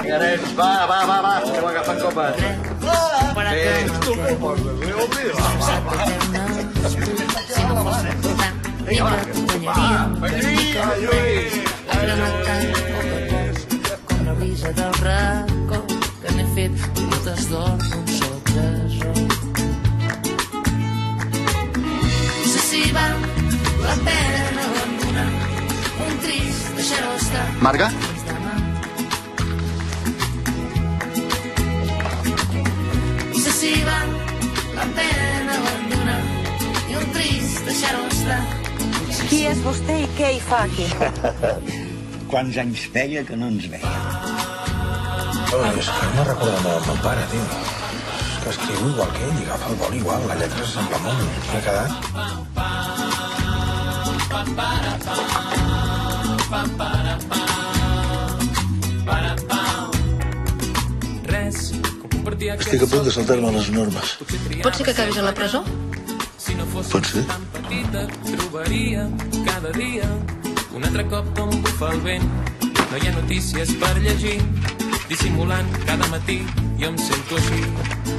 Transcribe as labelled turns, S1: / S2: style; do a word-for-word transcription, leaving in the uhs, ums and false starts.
S1: Vinga, nens, va, va, va, va, estem agafant copes.
S2: Para que
S1: Tu què poses, Leo? Va, va, va.
S2: si no fos important, ni que t'enganyaríem de mica en mica. Agramatant a poc a poc, com la brisa del racó, que n'he fet gotes d'or d'un sol tresor. No sé si val la pena abandonar un trist, deixar-ho estar.
S3: Marga?
S2: No sé si val la pena abandonar i un trist, deixar-ho estar.
S4: Qui és vostè i què hi fa aquí?
S5: Quants anys feia que no ens veiem?
S6: Ui, és que no recordo molt el meu pare, tio. És que escriu igual que ell, i agafa el bol igual, la lletra se'n va molt. M'he quedat. Estic a punt de saltar-me les normes.
S2: Pot ser que acabis a la presó?
S6: Pot ser?
S7: Trobaria cada dia un altre cop com bufa el vent. No hi ha notícies per llegir, dissimulant cada matí jo em sento així.